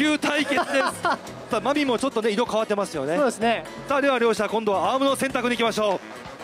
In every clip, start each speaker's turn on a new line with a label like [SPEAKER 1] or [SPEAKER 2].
[SPEAKER 1] 級対決ですさあマミもちょっとね色変わってますよね。
[SPEAKER 2] そうですね。
[SPEAKER 1] さあでは両者今度はアームの選択に行きましょ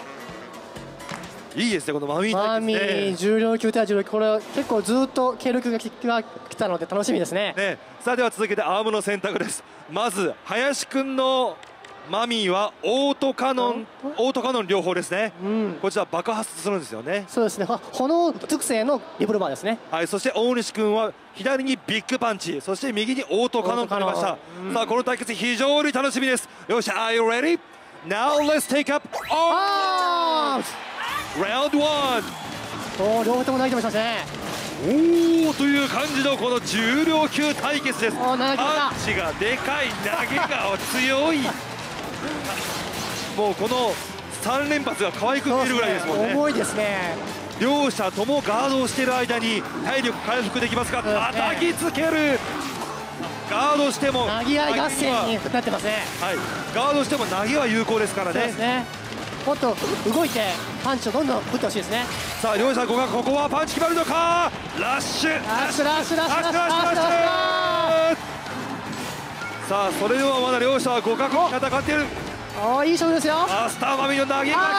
[SPEAKER 1] う。いいですねこのマミ
[SPEAKER 2] マミ
[SPEAKER 1] 対決ね。
[SPEAKER 2] 重量級対重量級、これは結構ずっと軽量級が来たので楽しみですね。
[SPEAKER 1] さあでは続けてアームの選択です。まず林くんのマミーはオートカノン両方ですね、こちら爆発するんですよね。
[SPEAKER 2] そうですね、炎属性のリボルバーですね。
[SPEAKER 1] はい、そして大西君は左にビッグパンチ、そして右にオートカノンとなりました。さあこの対決非常に楽しみです。よっしゃ、 Are you ready? Now let's take up arms! Round 1。
[SPEAKER 2] 両方とも投げてましたね。
[SPEAKER 1] おおという感じのこの重量級対決です。パンチがでかい、投げが強いもうこの3連発が可愛く見えるぐらいですもんね。
[SPEAKER 2] 重いですね。
[SPEAKER 1] 両者ともガードをしている間に体力回復できますが、叩きつける。ガードしても
[SPEAKER 2] 投げ合い合戦になってますね。
[SPEAKER 1] はい、ガードしても投げは有効ですからね。
[SPEAKER 2] そうですね、もっと動いてパンチをどんどん打ってほしいですね。
[SPEAKER 1] さあ両者互角、ここはパンチ決まるのか。ラッシュラッシュラッシュラッシュラッシュラッシュラッシュ。さあそれでもまだ両者は互角に戦っている。
[SPEAKER 2] いい勝負ですよ。
[SPEAKER 1] マスターマミの投げが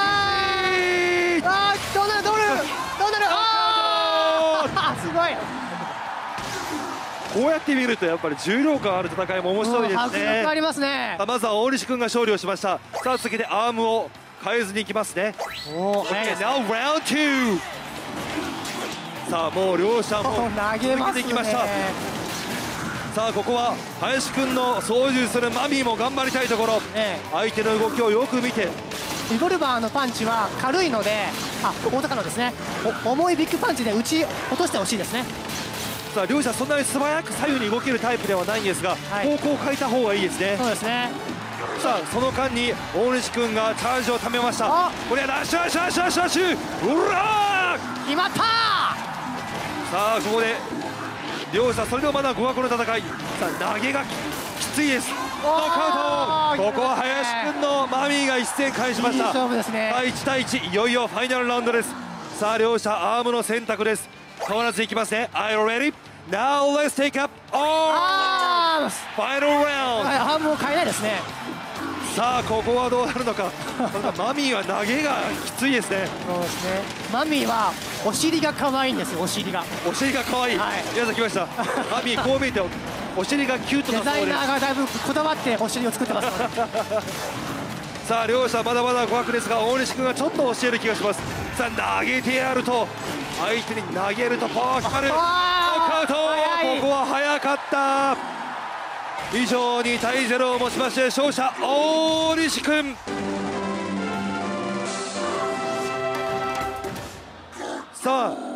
[SPEAKER 2] どうなるどうなるどうなる。すごい。
[SPEAKER 1] こうやって見るとやっぱり重量感ある戦いも面白いですね。
[SPEAKER 2] 迫力ありますね。
[SPEAKER 1] まずは大西君が勝利をしました。さあ次でアームを変えずにいきますね。Now round 2。さあもう両者も
[SPEAKER 2] 投げますね。
[SPEAKER 1] 続けてきました。さあここは林くんの操縦するマミーも頑張りたいところ、相手の動きをよく見て。
[SPEAKER 2] リボルバーのパンチは軽いので、大高のですね、重いビッグパンチで打ち落としてほしいですね。
[SPEAKER 1] さあ両者そんなに素早く左右に動けるタイプではないんですが、方向を変えた方がいいですね。
[SPEAKER 2] そうですね。
[SPEAKER 1] さあその間に大西君がチャージをためました。これはラッシュラッシュラッシュラッシュラッシュ、うらー
[SPEAKER 2] 決まったー。
[SPEAKER 1] さあここで両者それでもまだ互角の戦い。さあ投げがきついです。ノックアウト。ここは林くんのマミーが一戦返しました。
[SPEAKER 2] いい勝負ですね。
[SPEAKER 1] 1対1、いよいよファイナルラウンドです。さあ両者アームの選択です。変わらずいきますね。Are you ready? Now let's take up arms! Final round!
[SPEAKER 2] アームを変えないですね。
[SPEAKER 1] さあここはどうなるのか。マミーは投げがきついですね。
[SPEAKER 2] そうですね。マミーはお尻が可愛いんですよ。お尻が
[SPEAKER 1] 可愛い。皆さん来ました。マミーこう見えてお尻がキュートなそうです。
[SPEAKER 2] デザイナーがだいぶこだわってお尻を作ってますので。
[SPEAKER 1] さあ両者まだまだ互角ですが、大西君がちょっと教える気がします。さあ投げてやると、相手に投げるとパワー光る。ノックアウト。ここは早かった。以上2対0をもちまして勝者大西君。さあ